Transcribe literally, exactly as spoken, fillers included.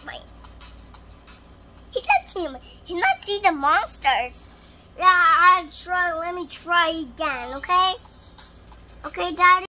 my. He doesn't see. He not see the monsters. Yeah, I'll try. Let me try again. Okay. Okay, Daddy.